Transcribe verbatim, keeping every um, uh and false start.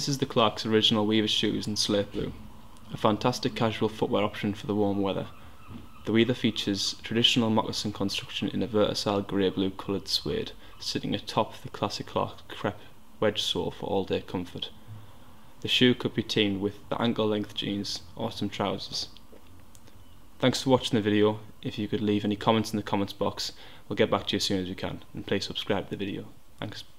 This is the Clark's original Weaver shoes in slate blue, a fantastic casual footwear option for the warm weather. The Weaver features traditional moccasin construction in a versatile grey-blue coloured suede, sitting atop the classic Clark crepe wedge sole for all-day comfort. The shoe could be teamed with the ankle-length jeans or some trousers. Thanks for watching the video. If you could leave any comments in the comments box, we'll get back to you as soon as we can, and please subscribe to the video. Thanks.